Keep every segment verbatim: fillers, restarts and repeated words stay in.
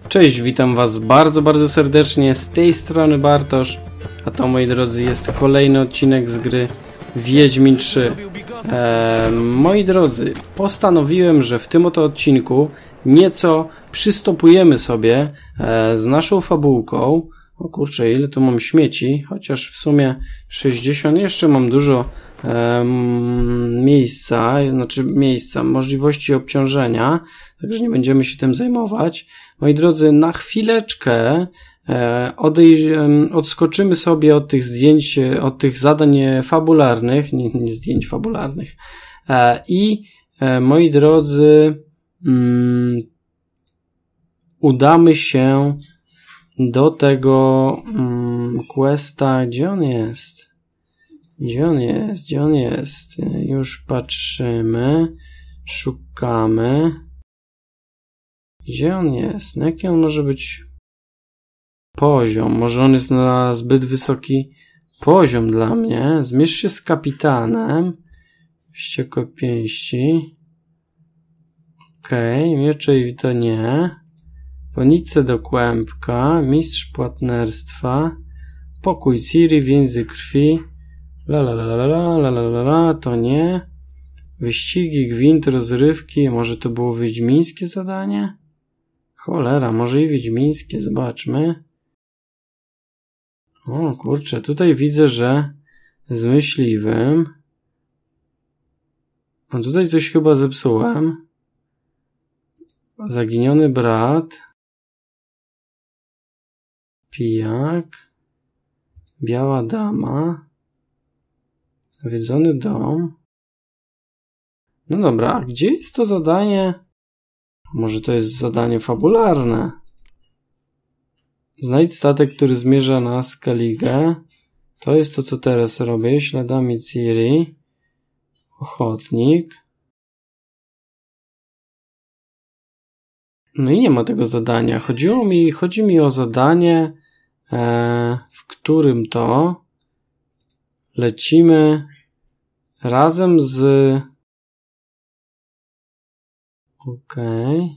Cześć, witam was bardzo, bardzo serdecznie, z tej strony Bartosz, a to, moi drodzy, jest kolejny odcinek z gry Wiedźmin trzy. Eee, moi drodzy, postanowiłem, że w tym oto odcinku nieco przystopujemy sobie e, z naszą fabułką. O kurczę, ile tu mam śmieci, chociaż w sumie sześćdziesiąt, jeszcze mam dużo e, miejsca, znaczy miejsca, możliwości obciążenia, także nie będziemy się tym zajmować. Moi drodzy, na chwileczkę e, odej- e, odskoczymy sobie od tych zdjęć, od tych zadań fabularnych, nie, nie zdjęć fabularnych e, i e, moi drodzy, mm, udamy się do tego mm, questa. Gdzie on jest? Gdzie on jest? Gdzie on jest? Już patrzymy. Szukamy. Gdzie on jest? Na jaki on może być poziom? Może on jest na zbyt wysoki poziom dla mnie. Zmierz się z kapitanem. Wściekłe pięści. Okej, okay. Miecze i to nie. Ponice do kłębka, mistrz płatnerstwa, pokój Ciri, więzy krwi, la la la la la la la la la, to nie, wyścigi, gwint, rozrywki, może to było wiedźmińskie zadanie? Cholera, może i wiedźmińskie, zobaczmy. O kurczę, tutaj widzę, że z myśliwym, a tutaj coś chyba zepsułem. Zaginiony brat, pijak, biała dama, nawiedzony dom. No dobra, a gdzie jest to zadanie? Może to jest zadanie fabularne? Znajdź statek, który zmierza na Skellige. To jest to, co teraz robię. Śladami Ciri. Ochotnik. No i nie ma tego zadania. Chodziło mi, chodzi mi o zadanie, e, w którym to lecimy razem z... Okej. Okay.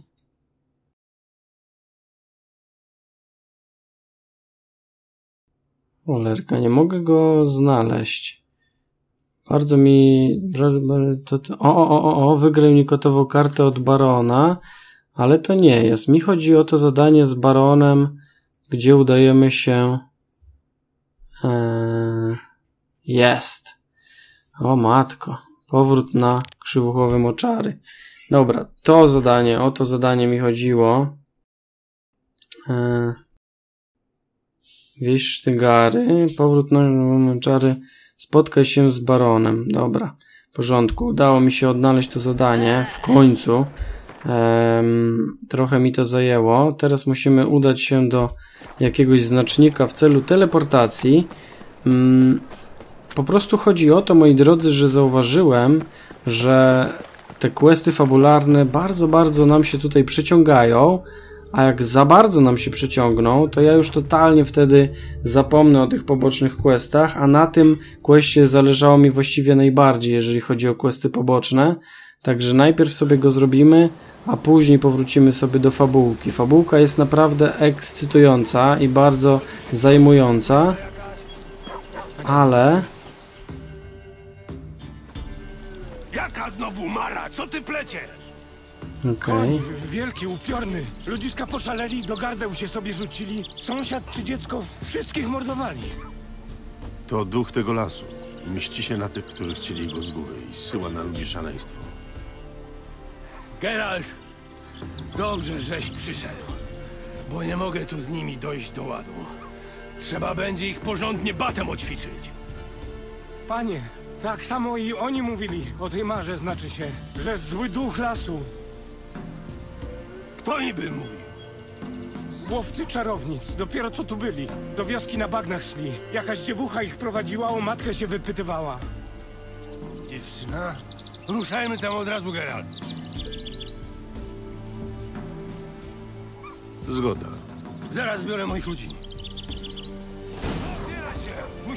Cholerka, nie mogę go znaleźć. Bardzo mi... O, o, o, o, wygrał mi kotową kartę od barona. Ale to nie jest. Mi chodzi o to zadanie z baronem, gdzie udajemy się... Eee... Jest. O matko. Powrót na krzywuchowe moczary. Dobra, to zadanie, o to zadanie mi chodziło. Eee... Wieś Sztygary. Powrót na moczary. Spotkaj się z baronem. Dobra, w porządku. Udało mi się odnaleźć to zadanie. W końcu. Um, trochę mi to zajęło. Teraz musimy udać się do jakiegoś znacznika w celu teleportacji. Um, po prostu chodzi o to, moi drodzy, że zauważyłem, że te questy fabularne bardzo, bardzo nam się tutaj przyciągają, a jak za bardzo nam się przyciągną, to ja już totalnie wtedy zapomnę o tych pobocznych questach, a na tym questie zależało mi właściwie najbardziej, jeżeli chodzi o questy poboczne. Także najpierw sobie go zrobimy, a później powrócimy sobie do fabułki. Fabułka jest naprawdę ekscytująca i bardzo zajmująca, ale... Jaka znowu mara? Co ty pleciesz? Okej. Okay. Wielki, upiorny. Ludziska poszaleli, do gardeł się sobie rzucili. Sąsiad czy dziecko, wszystkich mordowali. To duch tego lasu. Mści się na tych, którzy chcieli go z góry i zsyła na ludzi szaleństwo. Geralt, dobrze, żeś przyszedł, bo nie mogę tu z nimi dojść do ładu. Trzeba będzie ich porządnie batem oćwiczyć. Panie, tak samo i oni mówili o tej marze, znaczy się, że zły duch lasu. Kto niby mówił? Łowcy czarownic, dopiero co tu byli. Do wioski na bagnach szli. Jakaś dziewucha ich prowadziła, o matkę się wypytywała. Dziewczyna? Ruszajmy tam od razu, Geralt. Zgoda. Zaraz biorę moich ludzi.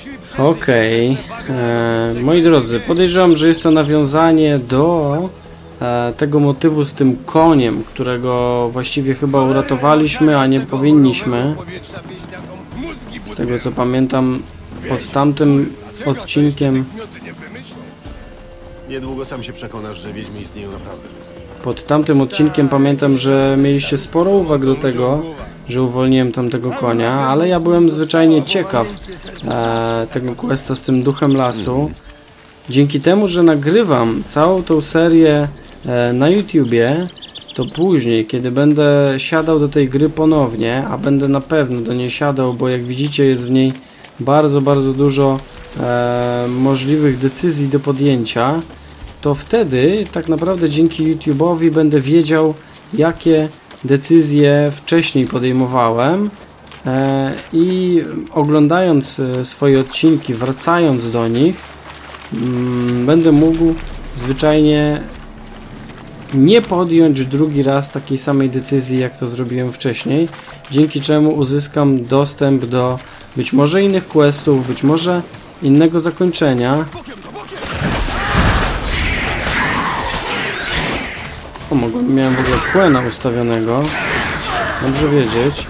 Okej. Okay. Moi drodzy, podejrzewam, że jest to nawiązanie do e, tego motywu z tym koniem, którego właściwie chyba uratowaliśmy, a nie powinniśmy. Z tego co pamiętam, pod tamtym odcinkiem Niedługo sam się przekonasz, że wiedźmy istnieją naprawdę. pod tamtym odcinkiem pamiętam, że mieliście sporo uwag do tego, że uwolniłem tamtego konia, ale ja byłem zwyczajnie ciekaw e, tego questa z tym duchem lasu. Dzięki temu, że nagrywam całą tą serię e, na YouTubie, to później, kiedy będę siadał do tej gry ponownie, a będę na pewno do niej siadał, bo jak widzicie jest w niej bardzo, bardzo dużo e, możliwych decyzji do podjęcia, to wtedy tak naprawdę dzięki YouTube'owi będę wiedział, jakie decyzje wcześniej podejmowałem e, i oglądając e, swoje odcinki, wracając do nich, mm, będę mógł zwyczajnie nie podjąć drugi raz takiej samej decyzji, jak to zrobiłem wcześniej, dzięki czemu uzyskam dostęp do być może innych questów, być może innego zakończenia. O, mogłem, miałem w ogóle Quena ustawionego. Dobrze wiedzieć.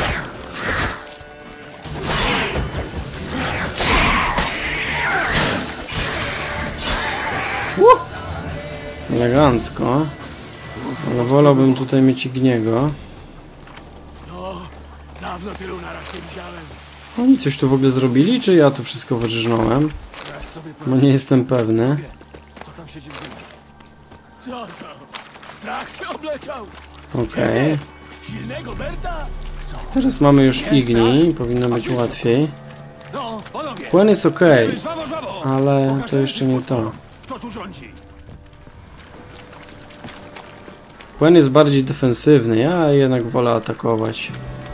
Uh! Elegancko. Ale wolałbym tutaj mieć Igniego. No, dawno tylu naraz nie widziałem. Oni coś tu w ogóle zrobili, czy ja to wszystko wyrżnąłem? Bo nie jestem pewny. Co tam się dzieje? Co to? Strach cię obleciał! Okej. Okay. Silnego Berta? Co? Teraz mamy już Igni. Powinno być łatwiej. No, panowie! Quen jest ok, Żwawo, żwawo! ale to jeszcze nie to. Kto tu rządzi? Quen jest bardziej defensywny, ja jednak wolę atakować.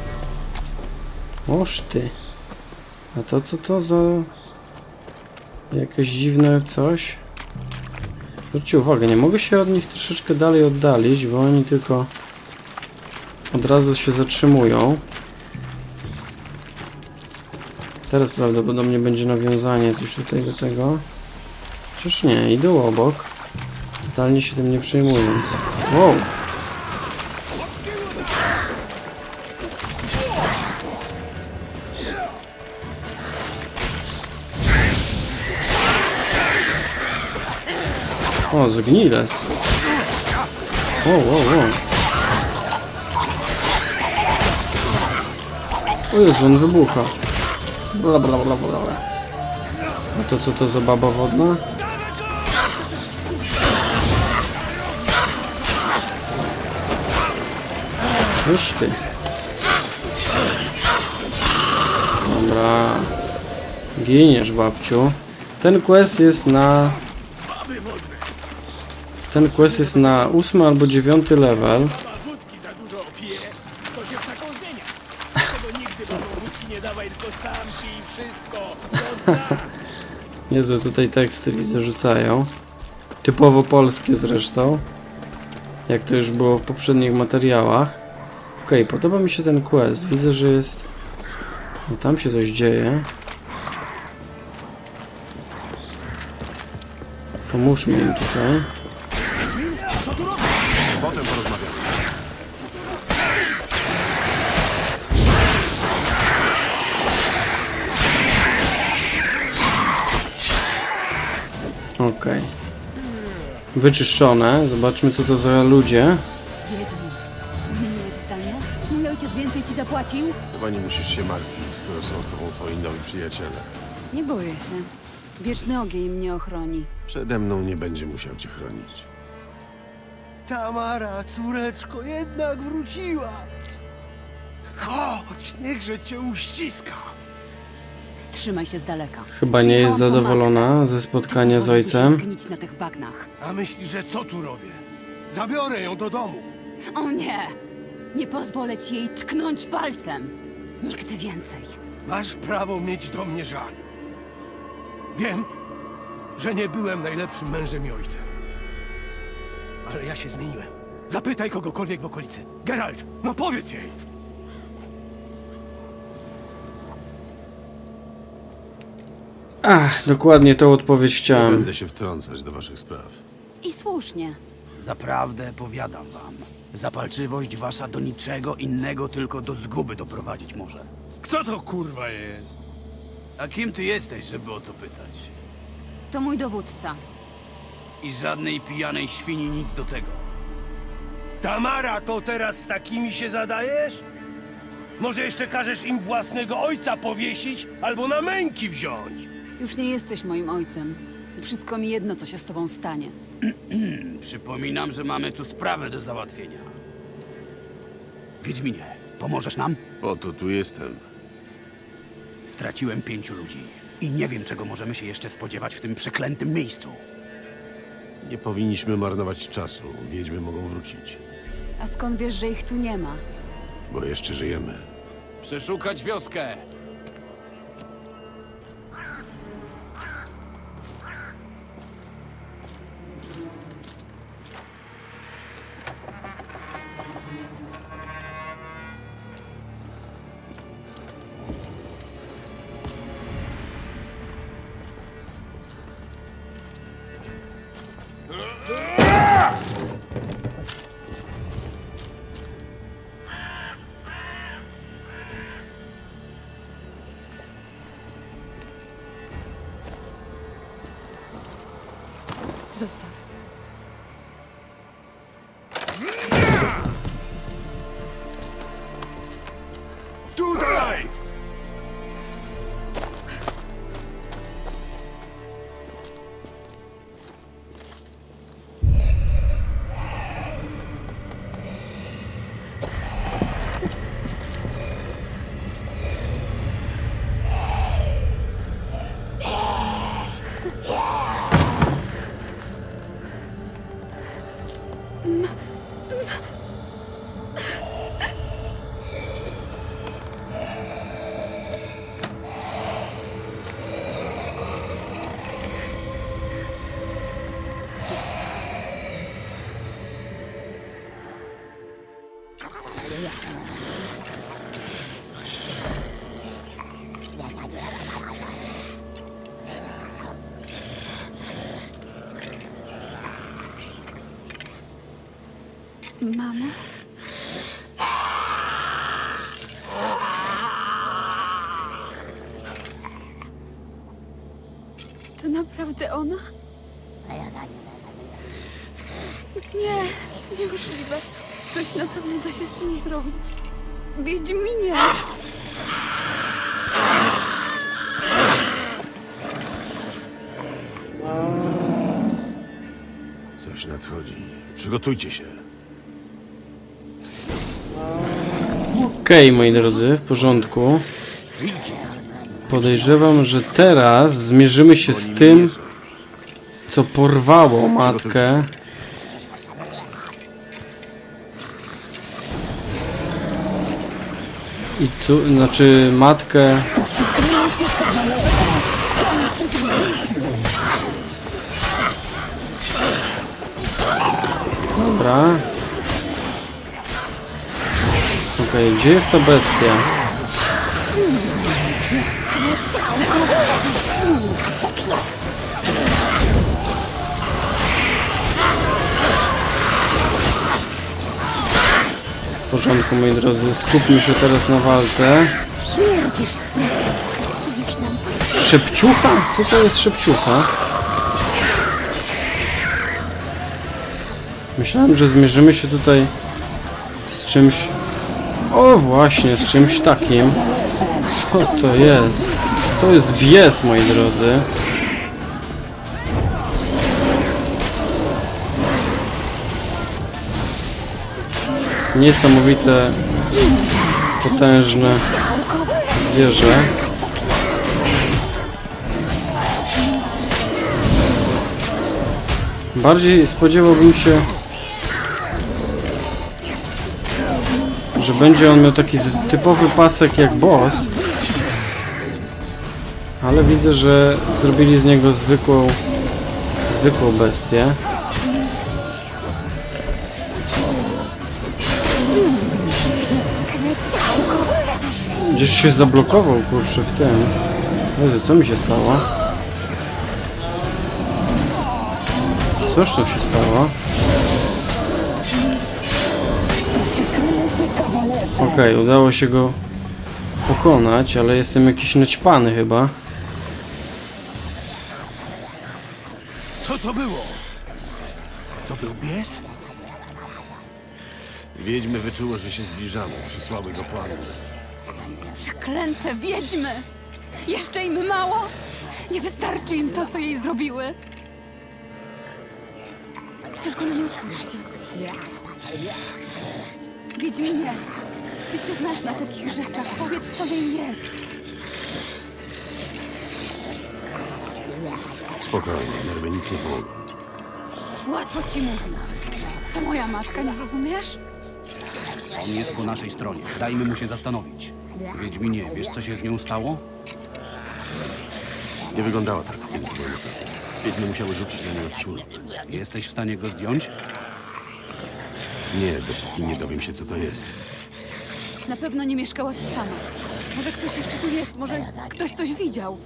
Oż ty. A to co to za... jakieś dziwne coś? Zwróćcie uwagę, nie mogę się od nich troszeczkę dalej oddalić, bo oni tylko od razu się zatrzymują. Teraz prawdopodobnie będzie nawiązanie coś tutaj do tego. Chociaż nie, idą obok. Totalnie się tym nie przejmując. Wow! O, zgniles. O, o, o. O Jezu, on wybucha. Bla, bla, bla, bla. A to co to za baba wodna? Już ty. Dobra. Giniesz, babciu. Ten quest jest na... Ten quest jest na ósmy albo dziewiąty level. Wódki za dużo opije, to się w taką zmienia. Tego nigdy babą wódki nie dawaj, tylko sam pij wszystko. Niezłe tutaj teksty widzę rzucają. Typowo polskie zresztą. Jak to już było w poprzednich materiałach. Okej, okay, podoba mi się ten quest. Widzę, że jest... No tam się coś dzieje. Pomóżmy im tutaj. Potem porozmawiamy. Okej. Okay. Wyczyszczone. Zobaczmy, co to za ludzie. Wiedźmin, zmieniłeś zdanie? Mój ojciec więcej ci zapłacił? Chyba nie musisz się martwić, skoro są z tobą twoi nowi przyjaciele. Nie boję się. Wieczny ogień mnie ochroni. Przede mną nie będzie musiał cię chronić. Tamara, córeczko, jednak wróciła. Chodź, niechże cię uściska. Trzymaj się z daleka. Chyba nie jest zadowolona ze spotkania z ojcem. Zgnić na tych bagnach. A myślisz, że co tu robię? Zabiorę ją do domu. O nie! Nie pozwolę ci jej tknąć palcem. Nigdy więcej. Masz prawo mieć do mnie żal. Wiem, że nie byłem najlepszym mężem i ojcem. Ale ja się zmieniłem. Zapytaj kogokolwiek w okolicy. Geralt, no powiedz jej! Ach, dokładnie tą odpowiedź Nie chciałem. będę się wtrącać do waszych spraw. I słusznie. Zaprawdę powiadam wam, zapalczywość wasza do niczego innego, tylko do zguby doprowadzić może. Kto to kurwa jest? A kim ty jesteś, żeby o to pytać? To mój dowódca. I żadnej pijanej świni nic do tego. Tamara, to teraz z takimi się zadajesz? Może jeszcze każesz im własnego ojca powiesić albo na męki wziąć? Już nie jesteś moim ojcem. Wszystko mi jedno, co się z tobą stanie. Przypominam, że mamy tu sprawę do załatwienia. Wiedźminie, pomożesz nam? Po to tu jestem. Straciłem pięciu ludzi i nie wiem, czego możemy się jeszcze spodziewać w tym przeklętym miejscu. Nie powinniśmy marnować czasu. Wiedźmy mogą wrócić. A skąd wiesz, że ich tu nie ma? Bo jeszcze żyjemy. Przeszukać wioskę! Zostaw. Tutaj! Mamo? To naprawdę ona? Nie, to niemożliwe. Coś na pewno da się z tym zrobić. Wiedźminie! Coś nadchodzi. Przygotujcie się. Okej, moi drodzy, w porządku. Podejrzewam, że teraz zmierzymy się z tym, co porwało matkę. I tu, znaczy matkę. Dobra. Okej, okay, gdzie jest ta bestia? W porządku, moi drodzy, skupmy się teraz na walce. Szepciucha? Co to jest szepciucha? Myślałem, że zmierzymy się tutaj z czymś... O, właśnie, z czymś takim. Co to jest? To jest bies, moi drodzy. Niesamowite, potężne zwierzę. Bardziej spodziewałbym się, że będzie on miał taki typowy pasek jak boss, ale widzę, że zrobili z niego zwykłą, zwykłą bestię. Gdzieś się zablokował, kurczę, w tym. Jezu, co mi się stało? Cóż to się stało? Okej, okay, udało się go pokonać, ale jestem jakiś naćpany chyba. Co to było? To był bies? Wiedźmy wyczuło, że się zbliżamy. Przysłały go po Annę. Przeklęte wiedźmy! Jeszcze im mało? Nie wystarczy im to, co jej zrobiły. Tylko na nią spójrzcie. Wiedźminie, ty się znasz na takich rzeczach. Powiedz, co w niej jest. Spokojnie, nerwy nic nie pomogą. Łatwo ci mówić. To moja matka, nie rozumiesz? On jest po naszej stronie. Dajmy mu się zastanowić. Wiedźminie, wiesz, co się z nią stało? Nie wyglądała tak, kiedy byłem ostatnio. Wiedźmy musiały rzucić na nią jakiś urok. Jesteś w stanie go zdjąć? Nie, dopóki nie dowiem się, co to jest. Na pewno nie mieszkała tu sama. Może ktoś jeszcze tu jest, może ktoś coś widział.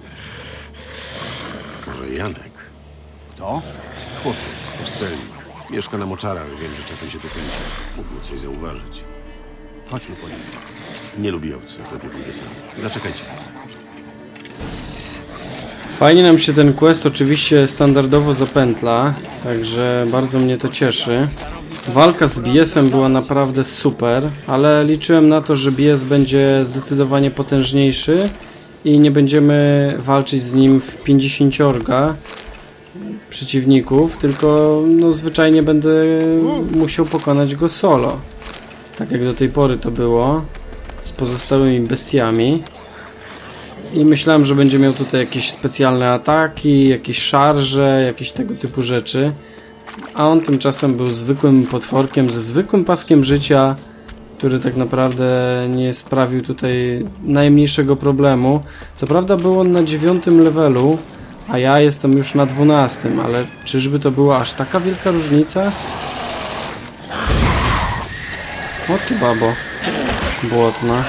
Może Janek? Kto? Chłopiec, pustelnik. Mieszka na moczarach, wiem, że czasem się tu kręci. Mógł coś zauważyć. Chodźmy po nim. Nie lubi obcych, lepiej pójdę sam. Zaczekajcie. Fajnie nam się ten quest oczywiście standardowo zapętla, także bardzo mnie to cieszy. Walka z biesem była naprawdę super, ale liczyłem na to, że bies będzie zdecydowanie potężniejszy i nie będziemy walczyć z nim w pięćdziesięciorga przeciwników, tylko no zwyczajnie będę musiał pokonać go solo. Tak jak do tej pory to było z pozostałymi bestiami. I myślałem, że będzie miał tutaj jakieś specjalne ataki, jakieś szarże, jakieś tego typu rzeczy. A on tymczasem był zwykłym potworkiem ze zwykłym paskiem życia, który tak naprawdę nie sprawił tutaj najmniejszego problemu. Co prawda był on na dziewiątym levelu, a ja jestem już na dwunastym, ale czyżby to była aż taka wielka różnica? O ty babo, błotna.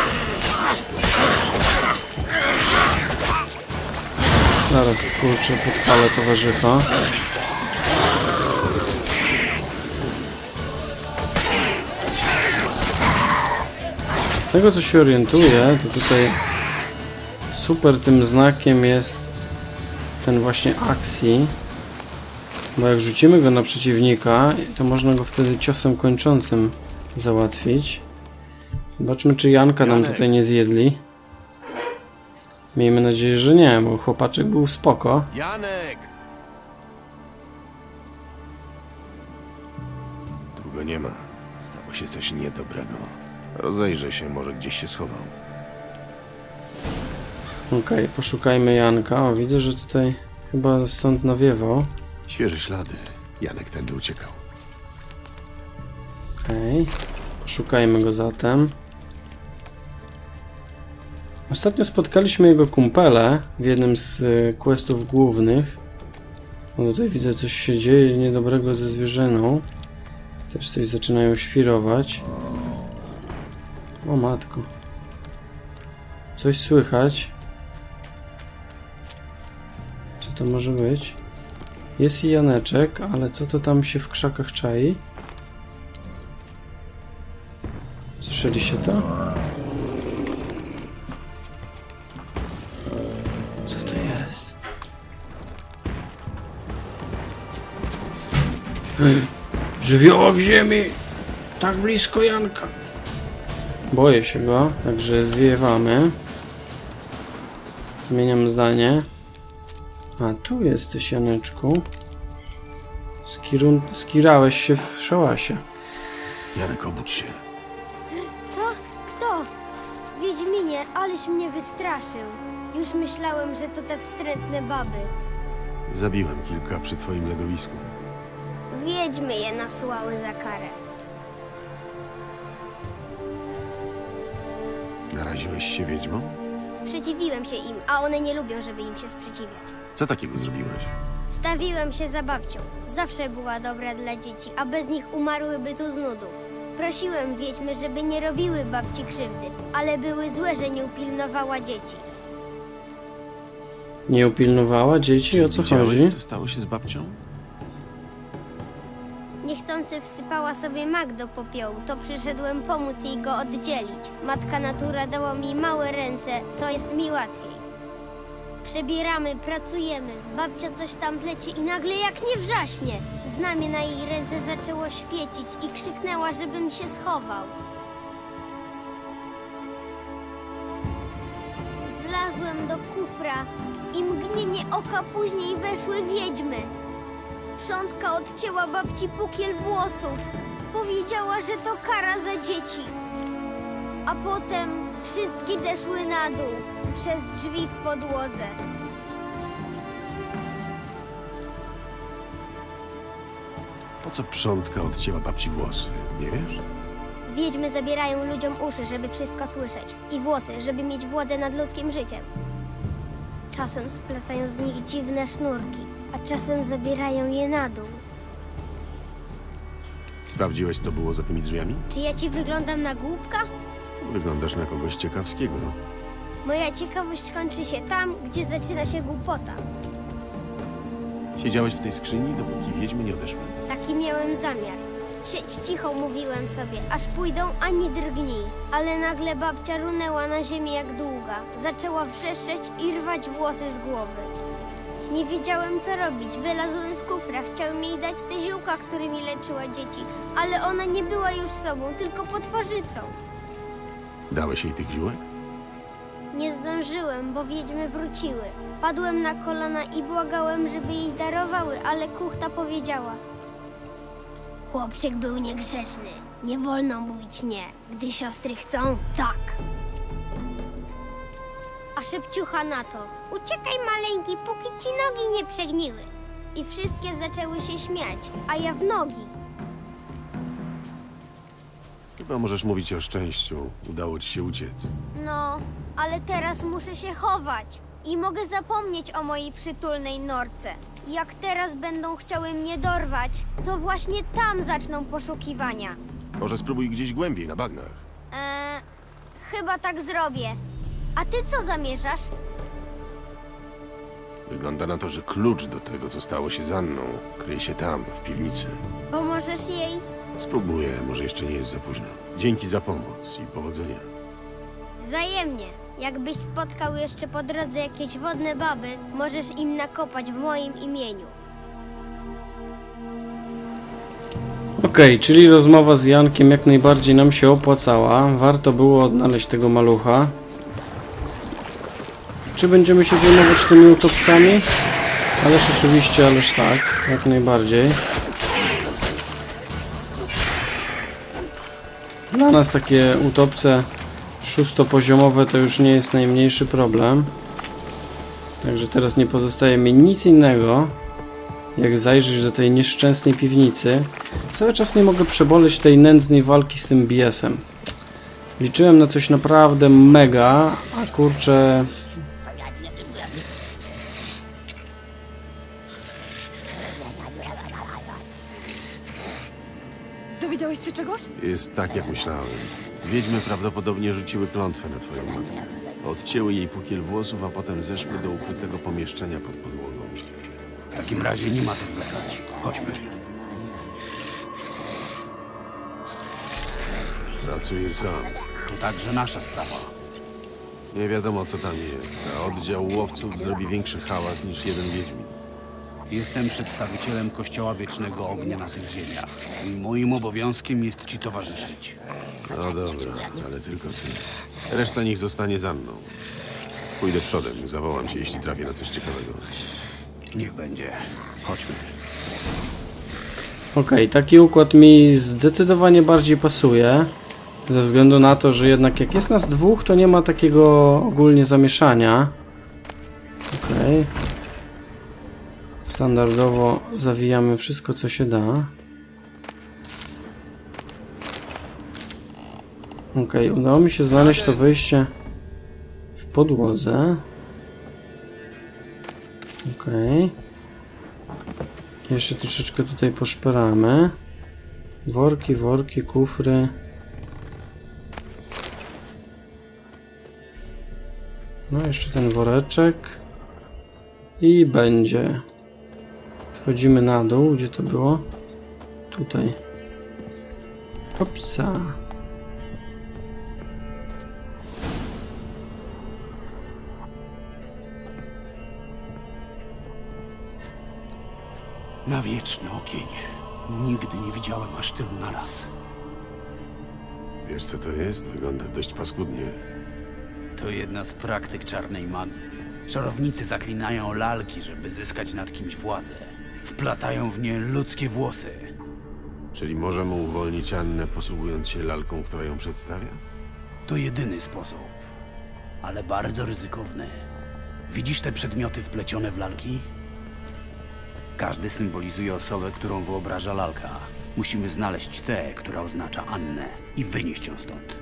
Zaraz, kurczę, podpalę towarzysza. Z tego, co się orientuję, to tutaj super tym znakiem jest ten właśnie Axii. Bo jak rzucimy go na przeciwnika, to można go wtedy ciosem kończącym załatwić. Zobaczmy, czy Janka nam tutaj nie zjedli. Miejmy nadzieję, że nie, bo chłopaczek był spoko. Janek! Tu go nie ma. Stało się coś niedobrego. Rozejrzę się, może gdzieś się schował. Okej, okay, poszukajmy Janka. O, widzę, że tutaj chyba stąd nawiewał. Świeże ślady. Janek tędy uciekał. Okej, okay. Poszukajmy go zatem. Ostatnio spotkaliśmy jego kumpele w jednym z questów głównych. O, tutaj widzę, coś się dzieje niedobrego ze zwierzyną. Też coś zaczynają świrować. O matko. Coś słychać. Co to może być? Jest i Janeczek, ale co to tam się w krzakach czai? Słyszeliście to? Co to jest? Żywiołak ziemi! Tak blisko Janka! Boję się go, także zwiewamy. Zmieniam zdanie. A tu jesteś, Janeczku. Skirun... Skirałeś się w szałasie. Janek, obudź się. Co? Kto? Wiedźminie, aleś mnie wystraszył. Już myślałem, że to te wstrętne baby. Zabiłem kilka przy twoim legowisku. Wiedźmy je nasłały za karę. Naraziłeś się wiedźmom? Sprzeciwiłem się im, a one nie lubią, żeby im się sprzeciwiać. Co takiego zrobiłeś? Wstawiłem się za babcią. Zawsze była dobra dla dzieci, a bez nich umarłyby tu z nudów. Prosiłem wiedźmy, żeby nie robiły babci krzywdy, ale były złe, że nie upilnowała dzieci. Nie upilnowała dzieci? O co Widziałeś, chodzi? co stało się z babcią? Nie niechcący wsypała sobie mak do popiołu, to przyszedłem pomóc jej go oddzielić. Matka natura dała mi małe ręce, to jest mi łatwiej. Przebieramy, pracujemy, babcia coś tam plecie i nagle jak nie wrzaśnie. Znamie na jej ręce zaczęło świecić i krzyknęła, żebym się schował. Wlazłem do kufra i mgnienie oka później weszły wiedźmy. Sprzątka odcięła babci pukiel włosów. Powiedziała, że to kara za dzieci. A potem wszystkie zeszły na dół przez drzwi w podłodze. Po co przątka odcięła babci włosy? Nie wiesz? Wiedźmy zabierają ludziom uszy, żeby wszystko słyszeć. I włosy, żeby mieć władzę nad ludzkim życiem. Czasem splatają z nich dziwne sznurki, a czasem zabierają je na dół. Sprawdziłeś, co było za tymi drzwiami? Czy ja ci wyglądam na głupka? Wyglądasz na kogoś ciekawskiego. Moja ciekawość kończy się tam, gdzie zaczyna się głupota. Siedziałeś w tej skrzyni, dopóki wiedźmy nie odeszły. Taki miałem zamiar. Siedź cicho, mówiłem sobie, aż pójdą ani drgnij. Ale nagle babcia runęła na ziemię jak długa. Zaczęła wrzeszczeć i rwać włosy z głowy. Nie wiedziałem, co robić. Wylazłem z kufra. Chciałem jej dać te ziółka, którymi leczyła dzieci. Ale ona nie była już sobą, tylko potworzycą. Dałeś jej tych ziółek? Nie zdążyłem, bo wiedźmy wróciły. Padłem na kolana i błagałem, żeby jej darowały, ale kuchta powiedziała: chłopczyk był niegrzeczny. Nie wolno mówić nie. Gdy siostry chcą, tak. A szepciucha na to: uciekaj maleńki, póki ci nogi nie przegniły. I wszystkie zaczęły się śmiać, a ja w nogi. Chyba możesz mówić o szczęściu. Udało ci się uciec. No, ale teraz muszę się chować. I mogę zapomnieć o mojej przytulnej norce. Jak teraz będą chciały mnie dorwać, to właśnie tam zaczną poszukiwania. Może spróbuj gdzieś głębiej, na bagnach. Eee, chyba tak zrobię. A ty co zamierzasz? Wygląda na to, że klucz do tego, co stało się z Anną, kryje się tam, w piwnicy. Pomożesz jej? Spróbuję, może jeszcze nie jest za późno. Dzięki za pomoc i powodzenia. Wzajemnie. Jakbyś spotkał jeszcze po drodze jakieś wodne baby, możesz im nakopać w moim imieniu. Okej, okay, czyli rozmowa z Jankiem jak najbardziej nam się opłacała. Warto było odnaleźć tego malucha. Czy będziemy się zajmować tymi utopcami? Ależ oczywiście, ależ tak, jak najbardziej. Dla nas takie utopce szóstopoziomowe to już nie jest najmniejszy problem. Także teraz nie pozostaje mi nic innego, jak zajrzeć do tej nieszczęsnej piwnicy. Cały czas nie mogę przeboleć tej nędznej walki z tym B S-em. Liczyłem na coś naprawdę mega, a kurczę... Dowiedziałeś się czegoś? Jest tak, jak myślałem. Wiedźmy prawdopodobnie rzuciły klątwę na twoją matkę. Odcięły jej pukiel włosów, a potem zeszły do ukrytego pomieszczenia pod podłogą. W takim razie nie ma co zwlekać. Chodźmy. Pracuję sam. To także nasza sprawa. Nie wiadomo, co tam jest, a oddział łowców zrobi większy hałas niż jeden wiedźmin. Jestem przedstawicielem Kościoła Wiecznego Ognia na tych ziemiach. I moim obowiązkiem jest ci towarzyszyć. No dobra, ale tylko ty. Reszta niech zostanie za mną. Pójdę przodem, zawołam cię, jeśli trafię na coś ciekawego. Niech będzie. Chodźmy. Okej, okay, taki układ mi zdecydowanie bardziej pasuje. Ze względu na to, że jednak jak jest nas dwóch, to nie ma takiego ogólnie zamieszania. Okej. Okay. Standardowo zawijamy wszystko, co się da. Ok, udało mi się znaleźć to wyjście w podłodze. Ok. Jeszcze troszeczkę tutaj poszperamy. Worki, worki, kufry. No, jeszcze ten woreczek. I będzie. Schodzimy na dół. Gdzie to było? tutaj. Hopsa. Na wieczny ogień. Nigdy nie widziałem aż tylu naraz. Wiesz co to jest? Wygląda dość paskudnie. To jedna z praktyk czarnej magii. Czarownicy zaklinają lalki, żeby zyskać nad kimś władzę. Wplatają w nie ludzkie włosy. Czyli możemy uwolnić Annę, posługując się lalką, która ją przedstawia? To jedyny sposób, ale bardzo ryzykowny. Widzisz te przedmioty wplecione w lalki? Każdy symbolizuje osobę, którą wyobraża lalka. Musimy znaleźć tę, która oznacza Annę i wynieść ją stąd.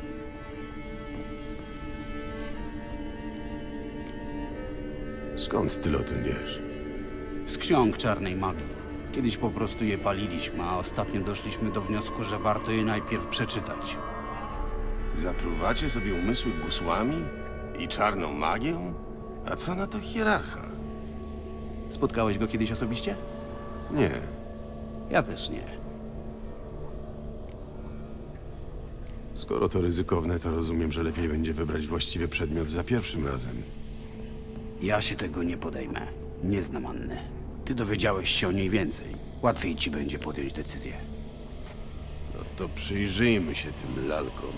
Skąd tyle o tym wiesz? Z ksiąg czarnej magii. Kiedyś po prostu je paliliśmy, a ostatnio doszliśmy do wniosku, że warto je najpierw przeczytać. Zatruwacie sobie umysły gusłami i czarną magią? A co na to hierarcha? Spotkałeś go kiedyś osobiście? Nie. Ja też nie. Skoro to ryzykowne, to rozumiem, że lepiej będzie wybrać właściwy przedmiot za pierwszym razem. Ja się tego nie podejmę. Nie znam Anny. Ty dowiedziałeś się o niej więcej. Łatwiej ci będzie podjąć decyzję. No to przyjrzyjmy się tym lalkom.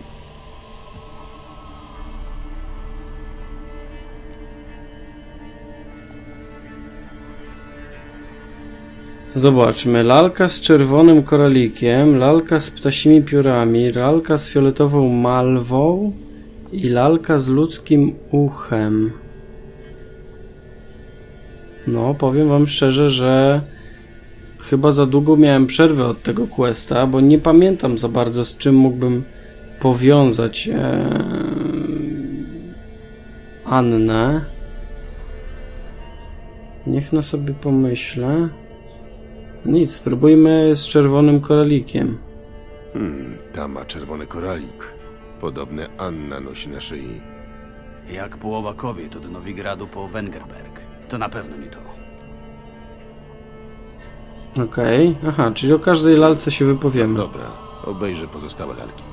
Zobaczmy. Lalka z czerwonym koralikiem, lalka z ptasimi piórami, lalka z fioletową malwą i lalka z ludzkim uchem. No, powiem wam szczerze, że chyba za długo miałem przerwę od tego questa, bo nie pamiętam za bardzo, z czym mógłbym powiązać ee, Annę. Niech no sobie pomyślę. Nic, spróbujmy z czerwonym koralikiem. Hmm, ta ma czerwony koralik. Podobne Anna nosi na szyi. Jak połowa kobiet od Nowigradu po Wengerberg. To na pewno nie to. Okej, okay. Aha, czyli o każdej lalce się wypowiemy. Dobra, obejrzę pozostałe lalki.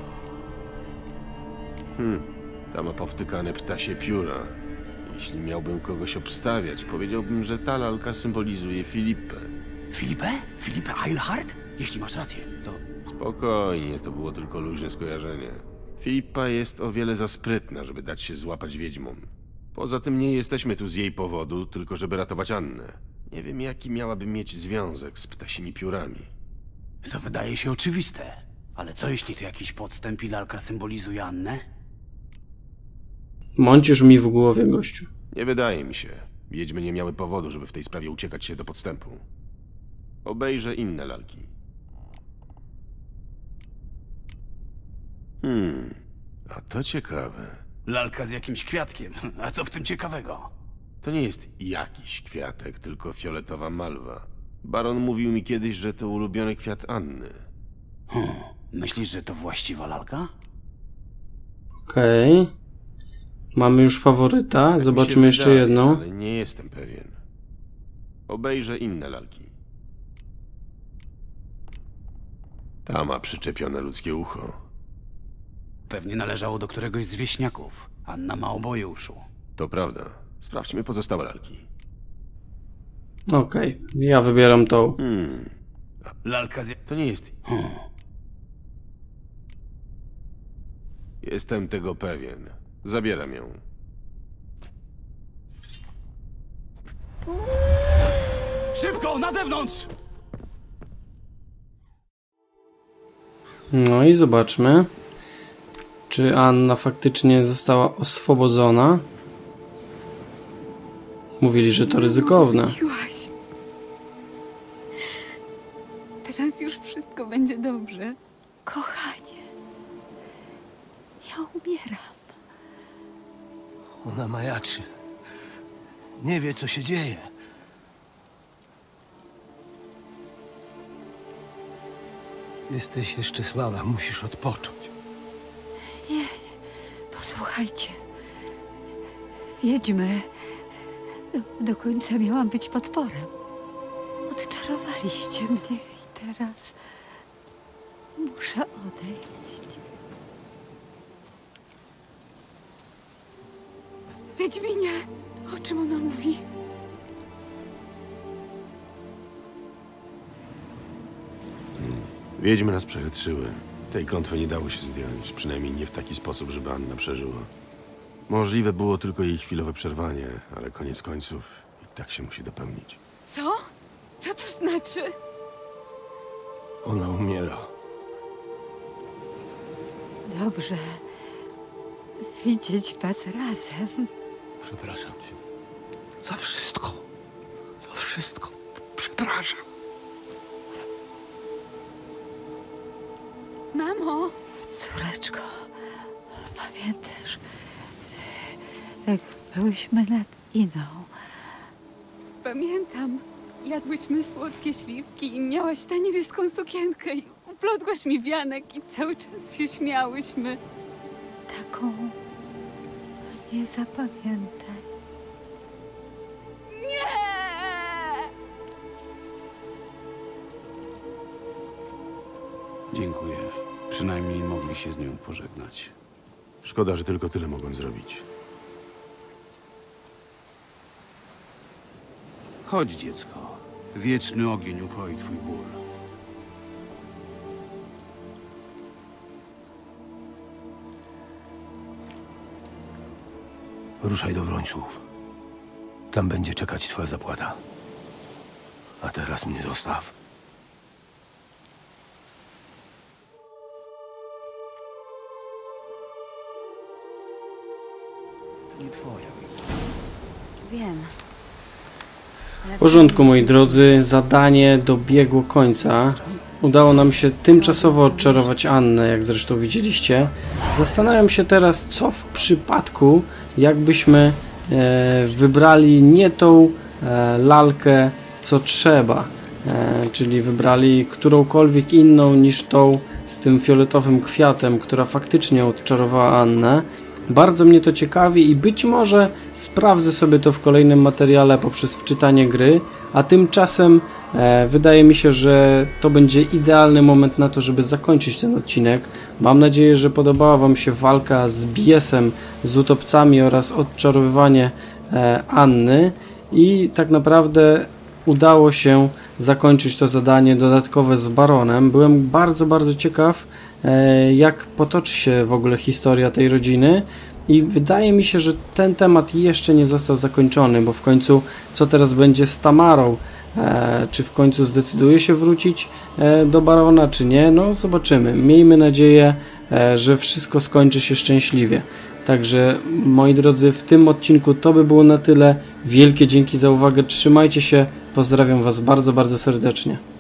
Hmm, ta ma powtykane ptasie pióra. Jeśli miałbym kogoś obstawiać, powiedziałbym, że ta lalka symbolizuje Filipę. Filipę? Filipę Eilhart? Jeśli masz rację, to... Spokojnie, to było tylko luźne skojarzenie. Filipa jest o wiele za sprytna, żeby dać się złapać wiedźmom. Poza tym nie jesteśmy tu z jej powodu, tylko żeby ratować Annę. Nie wiem, jaki miałaby mieć związek z ptasimi piórami. To wydaje się oczywiste. Ale co jeśli to jakiś podstęp i lalka symbolizuje Annę? Mącisz mi w głowie, gościu. Nie wydaje mi się. Wiedźmy nie miały powodu, żeby w tej sprawie uciekać się do podstępu. Obejrzę inne lalki. Hmm, a to ciekawe. Lalka z jakimś kwiatkiem. A co w tym ciekawego? To nie jest jakiś kwiatek, tylko fioletowa malwa. Baron mówił mi kiedyś, że to ulubiony kwiat Anny. Hmm. Myślisz, że to właściwa lalka? Okej. Okay. Mamy już faworyta. Tak zobaczymy jeszcze wydaje, jedną. Ale nie jestem pewien. Obejrzę inne lalki. Ta ma przyczepione ludzkie ucho. Pewnie należało do któregoś z wieśniaków. Anna ma oboje uszu. To prawda. Sprawdźmy pozostałe lalki. Okej, okay. Ja wybieram tą. Hmm. Lalka z... To nie jest... Hmm. Jestem tego pewien. Zabieram ją. Szybko, na zewnątrz! No i zobaczmy, czy Anna faktycznie została oswobodzona. Mówili, że to ryzykowne. Wróciłaś. Teraz już wszystko będzie dobrze. Kochanie, ja umieram. Ona majaczy. Nie wie, co się dzieje. Jesteś jeszcze słaba, musisz odpocząć. Nie, nie. Posłuchajcie. Wiedźmy. Do, do końca miałam być potworem. Odczarowaliście mnie i teraz Muszę odejść. Wiedźminie, o czym ona mówi? Wiedźmy nas przechytrzyły. Tej klątwy nie dało się zdjąć, przynajmniej nie w taki sposób, żeby Anna przeżyła. Możliwe było tylko jej chwilowe przerwanie, ale koniec końców i tak się musi dopełnić. Co? Co to znaczy? Ona umiera. Dobrze. Widzieć was razem. Przepraszam cię. Za wszystko. Za wszystko. Przepraszam. Mamo! Córeczko, pamiętasz, jak byłyśmy nad Iną? Pamiętam. Jadłyśmy słodkie śliwki i miałaś tę niebieską sukienkę i uplotłaś mi wianek i cały czas się śmiałyśmy. Taką nie zapamiętaj. Nie! Dziękuję. Przynajmniej mogli się z nią pożegnać. Szkoda, że tylko tyle mogłem zrobić. Chodź, dziecko. Wieczny ogień ukoi twój ból. Ruszaj do Wrońców. Tam będzie czekać twoja zapłata. A teraz mnie zostaw. To nie twoja. Wiem. W porządku, moi drodzy, zadanie dobiegło końca. Udało nam się tymczasowo odczarować Annę, jak zresztą widzieliście. Zastanawiam się teraz, co w przypadku, jakbyśmy e, wybrali nie tą e, lalkę, co trzeba. E, czyli wybrali którąkolwiek inną niż tą z tym fioletowym kwiatem, która faktycznie odczarowała Annę. Bardzo mnie to ciekawi i być może sprawdzę sobie to w kolejnym materiale poprzez wczytanie gry, a tymczasem e, wydaje mi się, że to będzie idealny moment na to, żeby zakończyć ten odcinek. Mam nadzieję, że podobała wam się walka z Biesem, z utopcami oraz odczarowywanie e, Anny i tak naprawdę udało się zakończyć to zadanie dodatkowe z Baronem. Byłem bardzo, bardzo ciekaw, jak potoczy się w ogóle historia tej rodziny i wydaje mi się, że ten temat jeszcze nie został zakończony, bo w końcu co teraz będzie z Tamarą? E, czy w końcu zdecyduje się wrócić e, do Barona, czy nie? No zobaczymy. Miejmy nadzieję, e, że wszystko skończy się szczęśliwie. Także moi drodzy, w tym odcinku to by było na tyle. Wielkie dzięki za uwagę. Trzymajcie się. Pozdrawiam was bardzo, bardzo serdecznie.